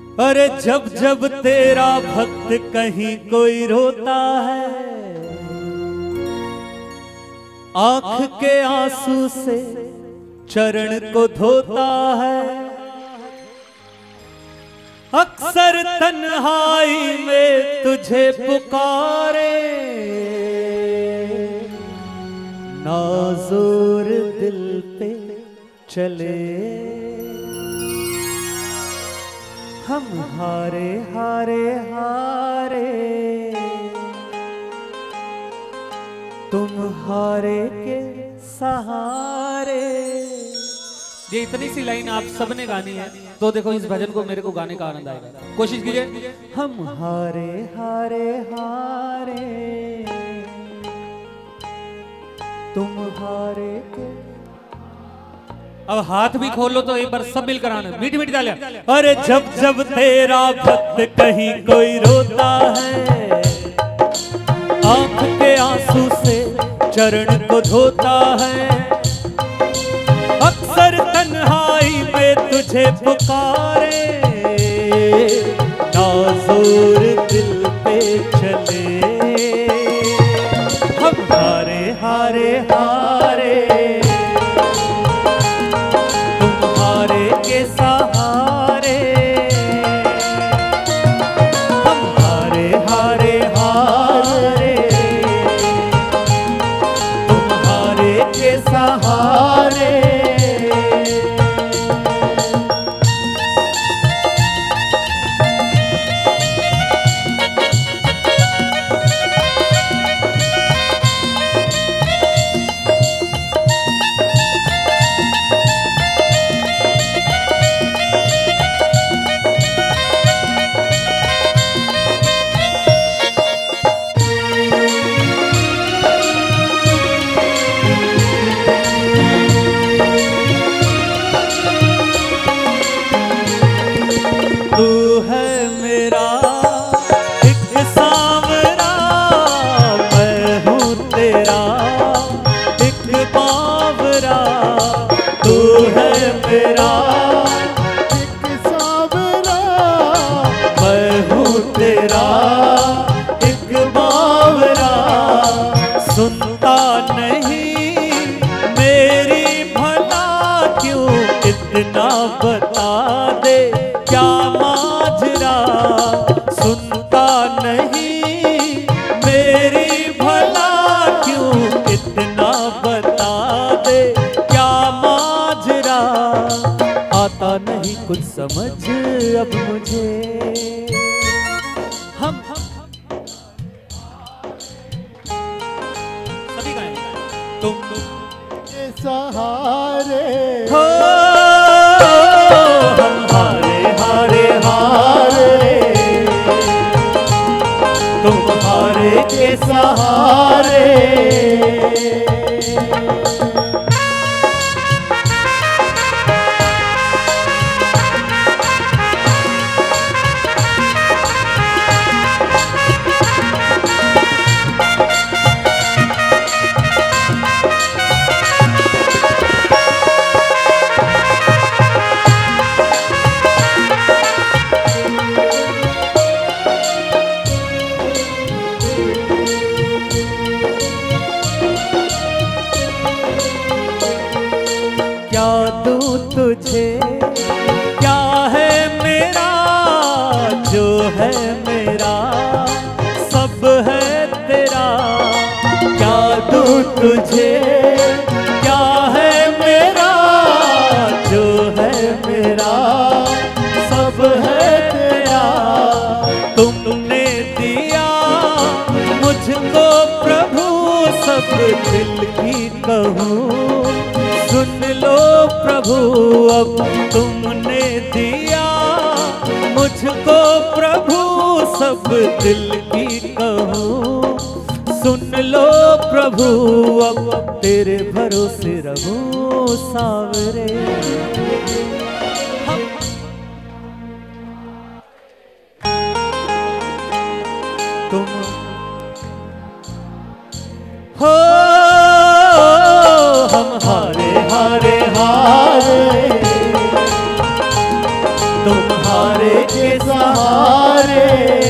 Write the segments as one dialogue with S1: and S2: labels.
S1: अरे जब जब तेरा भक्त कहीं कोई रोता है, आंख के आंसू से चरण को धोता है। अक्सर तन्हाई में तुझे पुकारे, नाज़ुर दिल पे चले। हम हारे हारे हारे, तुम हारे के सहारे।
S2: ये इतनी सी लाइन आप सबने गानी है, तो देखो इस भजन को मेरे को गाने का आनंद आएगा। कोशिश कीजिए।
S1: हम हारे हारे हारे, तुम हारे के।
S2: अब हाथ भी खोल लो तो एक बार सब मिलकर आना, मीठी मीठी तालियां।
S1: अरे जब जब तेरा भक्त कहीं कोई रोता है, आंख के आंसू से चरण को धोता है। अक्सर तन्हाई में तुझे पुकारे, नाज़ुर दिल पे चले। हम हारे हारे हारे, तुम्हारे के सहारे। हम हारे हारे हारे, तुम्हारे के सहारे। तू है मेरा एक सांवरा, मैं हूँ तेरा एक बावरा। तू है मेरा एक सांवरा, मैं हूँ तेरा एक बावरा। सुनता नहीं मेरी भला क्यों, इतना बता दे क्या माजरा। सुनता नहीं मेरी भला क्यों, इतना बता दे क्या माजरा। आता नहीं कुछ समझ अब मुझे। हम
S2: सभी गाएं।
S1: तुम
S3: के सहारे
S1: हो, हम हारे हारे हारे, तुम्हारे के सहारे। क्या दूं तुझे, क्या है मेरा, जो है मेरा सब है तेरा। क्या दूं तुझे, क्या है मेरा, जो है मेरा सब है तेरा। तुमने दिया मुझको प्रभु सब दिल की कहूँ, सुन लो प्रभु अब। तुमने दिया मुझको प्रभु सब दिल की कहूँ, सुन लो प्रभु अब। तेरे भरोसे रहूं सावरे। तुम हो, हम हारे हारे हारे, तुम्हारे के सहारे।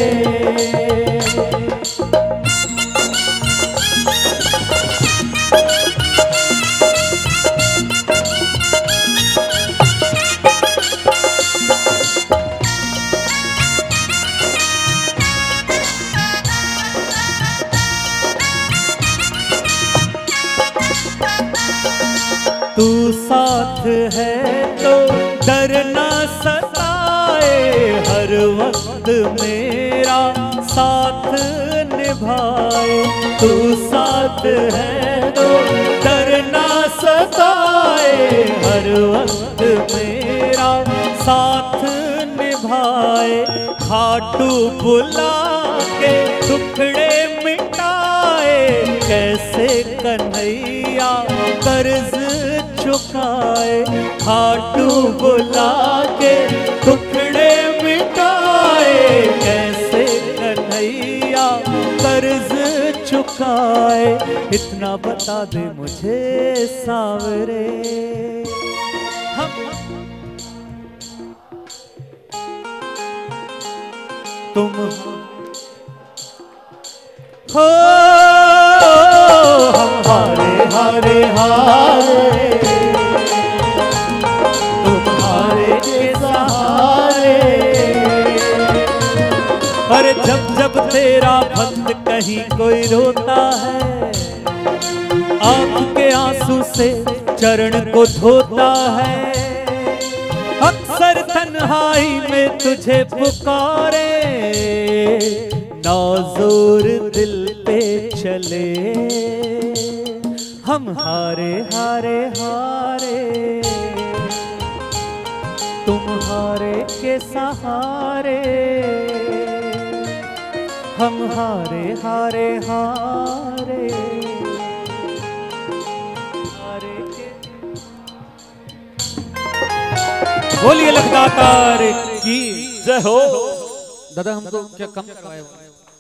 S1: तू साथ है तो डर ना सताए, हर वक्त मेरा साथ निभाए। तू साथ है तो डर ना सताए, हर वक्त मेरा साथ निभाए। खाटू बुला के टुकड़े मिटाए, कैसे कन्हैया कर्ज चुकाए। खाटू बुला के टुकड़े मिटाए, कैसे कन्हैया कर्ज चुकाए। इतना बता दे मुझे सांवरे, तुम हो हम हारे हारे हारे, तुम्हारे के सहारे। पर जब जब तेरा भक्त कहीं कोई रोता है, आंख के आंसू से चरण को धोता है। अक्सर तन्हाई में तुझे पुकारे, नाज़ुर दिल पे चले। हम हारे हारे हारे, तुम्हारे के सहारे। हम हारे हारे हारे, हारे के।
S2: बोलिए लखदातार की
S1: जय हो।
S2: दादा हमको क्या कम करवाए?